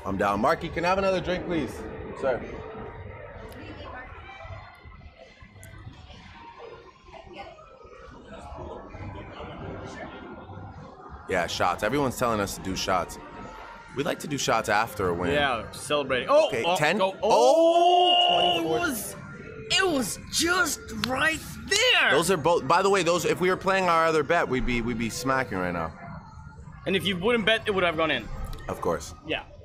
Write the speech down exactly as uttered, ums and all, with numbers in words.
I'm down. Marky, can I have another drink, please? Sir. Yeah, shots. Everyone's telling us to do shots. We like to do shots after a win. Yeah, celebrating. Oh, okay, oh, ten. Go. Oh, oh it was, it was just right there. Those are both. By the way, those. If we were playing our other bet, we'd be we'd be smacking right now. And if you wouldn't bet, it would have gone in. Of course. Yeah.